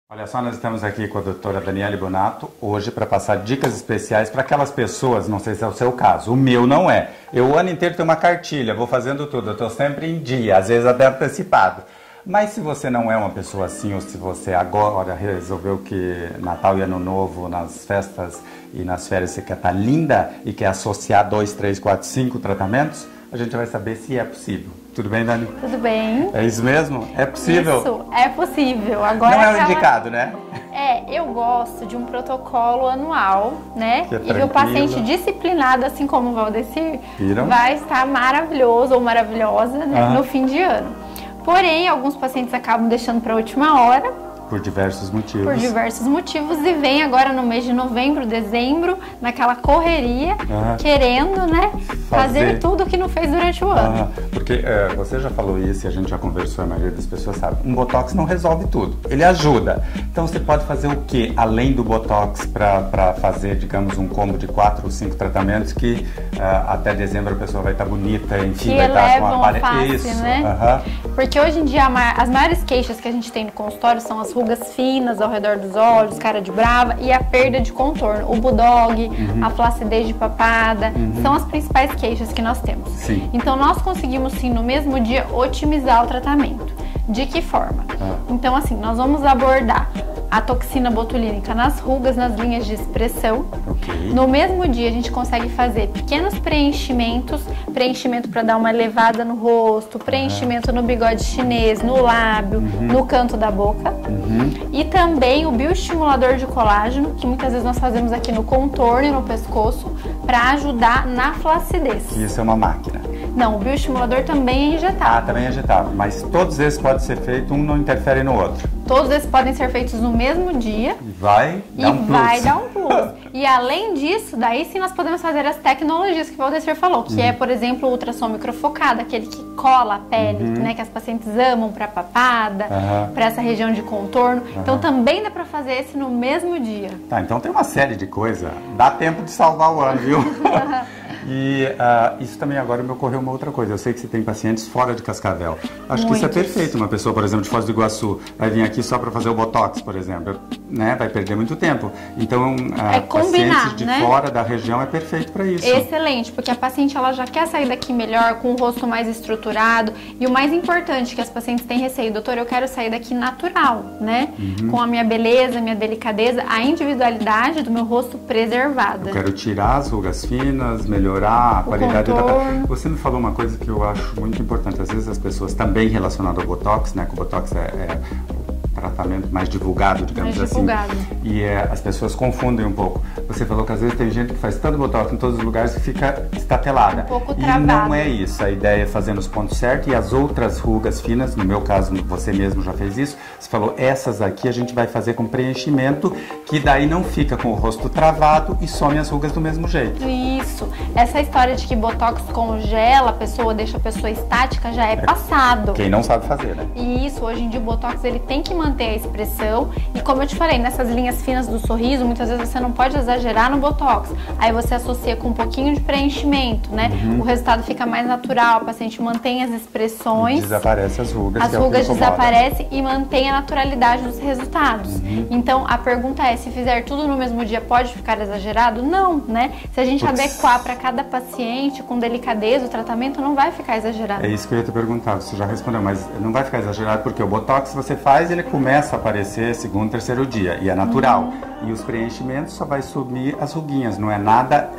Olha só, nós estamos aqui com a doutora Daniele Bonato, hoje para passar dicas especiais para aquelas pessoas, não sei se é o seu caso, o meu não é. Eu o ano inteiro tenho uma cartilha, vou fazendo tudo, eu estou sempre em dia, às vezes até antecipado. Mas se você não é uma pessoa assim, ou se você agora resolveu que Natal e Ano Novo, nas festas e nas férias você quer estar linda e quer associar 2, 3, 4, 5 tratamentos, a gente vai saber se é possível. Tudo bem, Dani? Tudo bem. É isso mesmo? É possível? Isso, é possível. Agora não é o indicado, né? Eu gosto de um protocolo anual, né? Que é e o paciente disciplinado, assim como o Valdecir, vai estar maravilhoso ou maravilhosa, né, no fim de ano. Porém, alguns pacientes acabam deixando para a última hora. Por diversos motivos. Por diversos motivos, e vem agora no mês de novembro, dezembro, naquela correria, querendo, né, fazer tudo que não fez durante o ano. Porque você já falou isso e a gente já conversou, a maioria das pessoas sabe, um Botox não resolve tudo, ele ajuda. Então você pode fazer o que além do Botox para fazer, digamos, um combo de 4 ou 5 tratamentos que até dezembro a pessoa vai estar bonita, enfim, que vai estar com uma face, isso, né? Porque hoje em dia as maiores queixas que a gente tem no consultório são as rugas finas ao redor dos olhos, cara de brava e a perda de contorno, o bulldog, a flacidez de papada, são as principais queixas que nós temos. Sim. Então nós conseguimos sim no mesmo dia otimizar o tratamento. De que forma? Então assim, nós vamos abordar a toxina botulínica nas rugas, nas linhas de expressão. No mesmo dia a gente consegue fazer pequenos preenchimento para dar uma elevada no rosto, preenchimento no bigode chinês, no lábio, no canto da boca. E também o bioestimulador de colágeno, que muitas vezes nós fazemos aqui no contorno e no pescoço, para ajudar na flacidez. Isso é uma máquina? Não, o bioestimulador também é injetável. Também é injetável, mas todos esses podem ser feitos, um não interfere no outro. Todos esses podem ser feitos no mesmo dia. Vai dar um plus. E além disso, daí sim nós podemos fazer as tecnologias que o Valdecir falou, que é, por exemplo, o ultrassom microfocado, aquele que cola a pele, né, que as pacientes amam para papada, para essa região de contorno. Então também dá para fazer esse no mesmo dia. Tá, então tem uma série de coisas. Dá tempo de salvar o ano, viu? E isso também agora me ocorreu uma outra coisa. Eu sei que você tem pacientes fora de Cascavel. Acho que isso é perfeito. Uma pessoa, por exemplo, de Foz do Iguaçu, vai vir aqui só para fazer o Botox, por exemplo, né? Vai perder muito tempo. Então, pacientes de fora da região é perfeito para isso. Excelente, porque a paciente ela já quer sair daqui melhor, com o rosto mais estruturado. E o mais importante que as pacientes têm receio, doutor, eu quero sair daqui natural, né? Com a minha beleza, a minha delicadeza, a individualidade do meu rosto preservada. Eu quero tirar as rugas finas, melhorar a qualidade da pele. Você me falou uma coisa que eu acho muito importante. Às vezes as pessoas também relacionadas ao Botox, né? Que o Botox é o tratamento mais divulgado, digamos assim. E as pessoas confundem um pouco. Você falou que às vezes tem gente que faz tanto Botox em todos os lugares que fica estatelada. Um pouco travado. E não é isso. A ideia é fazer nos pontos certos e as outras rugas finas, no meu caso, você mesmo já fez isso. Você falou, essas aqui a gente vai fazer com preenchimento, que daí não fica com o rosto travado e some as rugas do mesmo jeito. Isso. Essa história de que Botox congela a pessoa, deixa a pessoa estática, já é passado. Quem não sabe fazer, né? E isso, hoje em dia o Botox ele tem que manter a expressão. E como eu te falei, nessas linhas finas do sorriso, muitas vezes você não pode exagerar no Botox. Aí você associa com um pouquinho de preenchimento, né? O resultado fica mais natural, o paciente mantém as expressões. E desaparece as rugas. As rugas desaparecem e mantém a naturalidade dos resultados. Então a pergunta é, se fizer tudo no mesmo dia, pode ficar exagerado? Não, né? Se a gente adequar para cada paciente com delicadeza, o tratamento não vai ficar exagerado. É isso que eu ia te perguntar, você já respondeu, mas não vai ficar exagerado porque o Botox você faz, ele começa a aparecer segundo, terceiro dia, e é natural. E os preenchimentos só vai sumir as ruguinhas, não é nada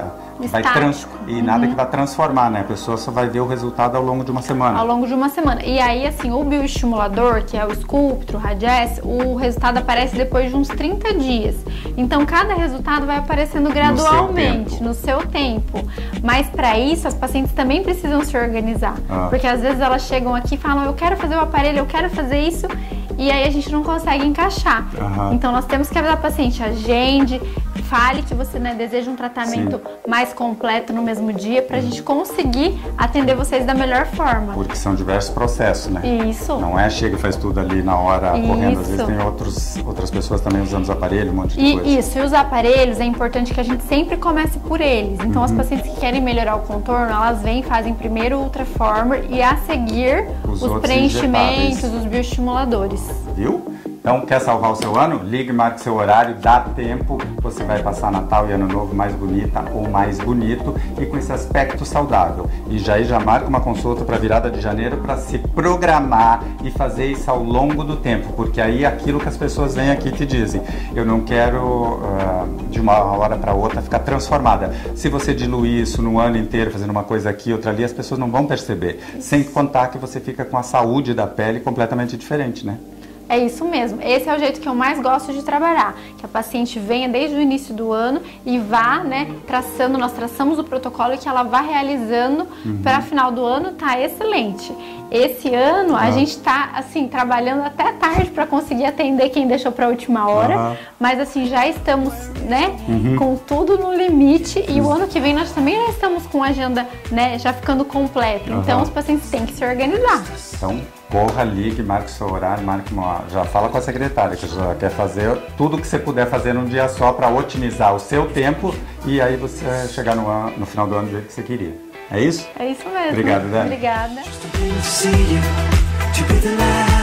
nada que vai transformar, né? A pessoa só vai ver o resultado ao longo de uma semana. Ao longo de uma semana. E aí, assim, o bioestimulador, que é o Sculptra, o Radiesse, o resultado aparece depois de uns 30 dias. Então, cada resultado vai aparecendo gradualmente, no seu tempo. Mas para isso, as pacientes também precisam se organizar. Porque às vezes elas chegam aqui e falam, eu quero fazer o aparelho, eu quero fazer isso, e aí a gente não consegue encaixar. Então, nós temos que avisar a paciente, agende, fale que você deseja um tratamento mais completo no mesmo dia, pra gente conseguir atender vocês da melhor forma. Porque são diversos processos, né? Isso. Não é chega e faz tudo ali na hora, correndo. Às vezes tem outras pessoas também usando os aparelhos, um monte de coisa. Isso, e os aparelhos, é importante que a gente sempre comece por eles. Então, as pacientes que querem melhorar o contorno, elas vêm, fazem primeiro o Ultraformer e a seguir os preenchimentos, os bioestimuladores. Viu? Então, quer salvar o seu ano? Ligue, marque seu horário, dá tempo, você vai passar Natal e Ano Novo mais bonita ou mais bonito e com esse aspecto saudável. E já marca uma consulta para virada de janeiro para se programar e fazer isso ao longo do tempo, porque aí aquilo que as pessoas vêm aqui e te dizem, eu não quero de uma hora para outra ficar transformada. Se você diluir isso no ano inteiro, fazendo uma coisa aqui, outra ali, as pessoas não vão perceber. Sem contar que você fica com a saúde da pele completamente diferente, né? É isso mesmo, esse é o jeito que eu mais gosto de trabalhar, que a paciente venha desde o início do ano e vá, né, traçando, nós traçamos o protocolo e que ela vá realizando para final do ano, tá excelente. Esse ano a gente tá, assim, trabalhando até tarde para conseguir atender quem deixou para a última hora, mas assim, já estamos, né, com tudo no limite e o ano que vem nós também já estamos com a agenda, né, já ficando completa, então os pacientes têm que se organizar. Então, corra, ligue, marque seu horário, já fala com a secretária que já quer fazer tudo que você puder fazer num dia só para otimizar o seu tempo e aí você chegar no final do ano do jeito que você queria. É isso? É isso mesmo. Obrigado, Dani. Obrigada.